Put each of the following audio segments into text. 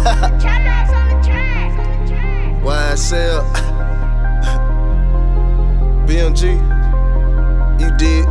YSL. BMG. You did.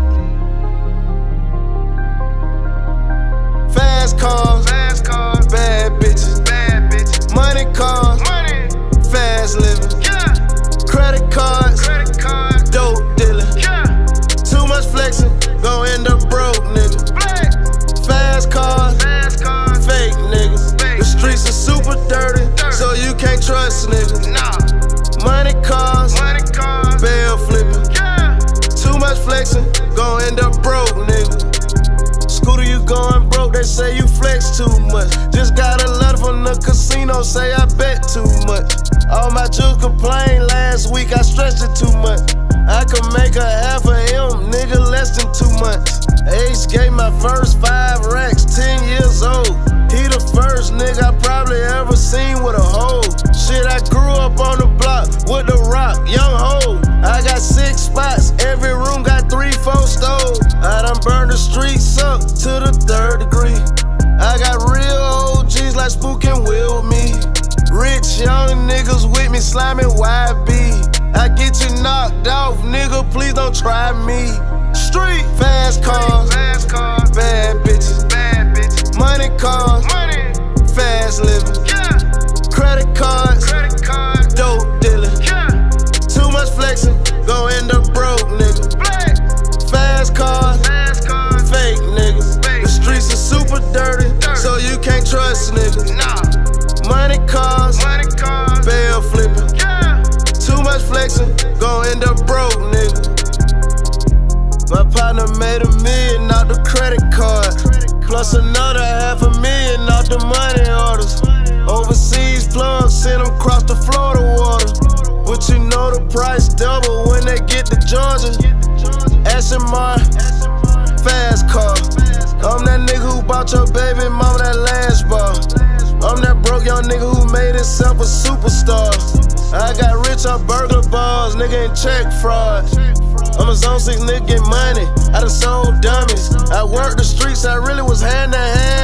Fast cars, bad bitches, money cars, fast living, credit cards, dope dealing, too much flexing, gon' end up broke, nigga. Fast cars, fake niggas. The streets are super dirty, so you can't trust niggas. Money cars, bail flipping, too much flexing, gon' end up broke, nigga. Scooter, you going broke, they say you flex too much. Just got a letter from the casino, say I bet too much. All my jewels complained last week, I stretched it too much. I could make a half a M, nigga, less than 2 months. Ace gave my first 5 racks, 10 years old. He the first nigga I probably ever seen with a hoe. Shit, I grew up on the block with the rock, young hoe. I got 6 spots, every room got 3-4 stoves. I done burned the streets up to the 3rd degree. I got real OGs like Spook and Will with me. Rich young niggas with me, slamming YB. I get you knocked off, nigga, please don't try me. Street, fast cars, bad bitches, money cars, fast living, credit cards, dope dealing, too much flexing, gon' end up broke, nigga. Fast cars, fake niggas. The streets are super dirty, so you can't trust niggas. Money cars, bail flipping, too much flexing, gon' end up broke, nigga. My partner made $1 million off the credit card, plus another $500,000 off the money orders. Overseas plugs send them across the Florida water, but you know the price double when they get to Georgia. Aston Martin, fast car. I'm that nigga who bought your baby mama that last bar. I'm that broke young nigga who made himself a superstar. I got rich off burglar bars, nigga ain't check fraud. I'm a zone 6 nigga get money, I done sold dummies. I worked the streets, I really was hand to hand.